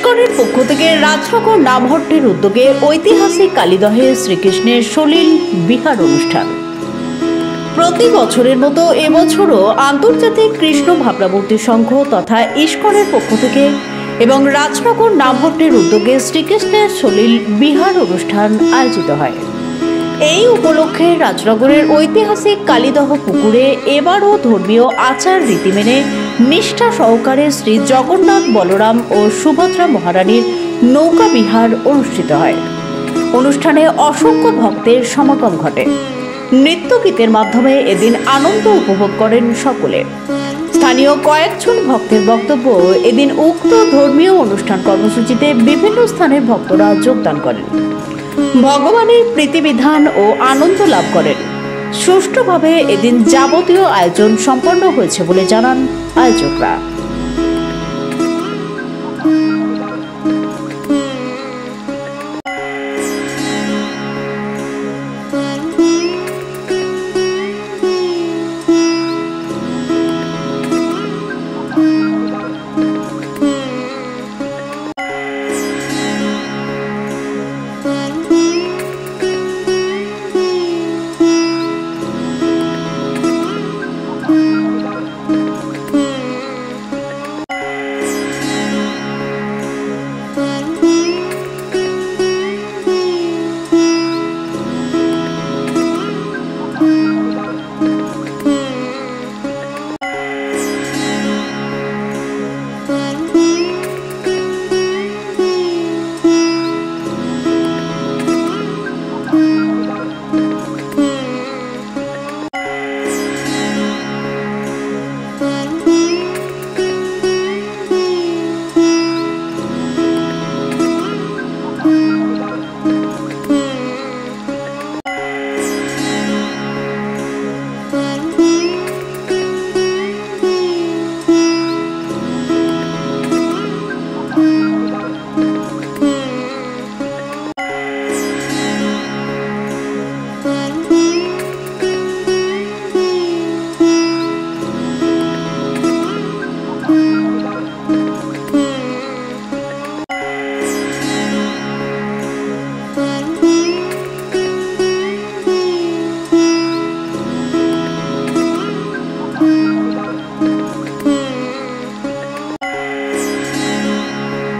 ইস্কনের পক্ষ থেকে রাজনগর নামহট্টের উদ্যোগে ঐতিহাসিক কালীদহে শ্রীকৃষ্ণের সলিল বিহার অনুষ্ঠান। প্রতি বছরের মতো এবছরও আন্তর্জাতিক কৃষ্ণ ভাবনামূর্তি সংঘ তথা ইস্কনের পক্ষ থেকে এবং রাজনগর নামহট্টের উদ্যোগে শ্রীকৃষ্ণের সলিল বিহার অনুষ্ঠান আয়োজিত হয়। এই উপলক্ষে রাজনগরের ঐতিহাসিক কালীদহ পুকুরে এবারও ধর্মীয় আচার রীতি মেনে নিষ্ঠা সহকারে শ্রী জগন্নাথ, বলরাম ও সুভদ্রা মহারানীর নৌকা বিহার অনুষ্ঠিত হয়। অনুষ্ঠানে অসংখ্য ভক্তের সমাগম ঘটে। নৃত্য গীতের মাধ্যমে এদিন আনন্দ উপভোগ করেন সকলে। স্থানীয় কয়েকজন ভক্তের বক্তব্য, এদিন উক্ত ধর্মীয় অনুষ্ঠান কর্মসূচিতে বিভিন্ন স্থানের ভক্তরা যোগদান করেন, ভগবানের প্রীতিবিধান ও আনন্দ লাভ করেন। সুষ্ঠুভাবে এদিন যাবতীয় আয়োজন সম্পন্ন হয়েছে বলে জানান আয়োজকরা।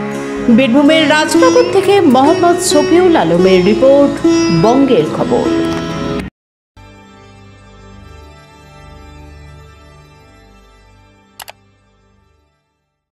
বীরভূমের রাজনগর থেকে মোহাম্মদ শফিউল আলমের রিপোর্ট, বঙ্গের খবর।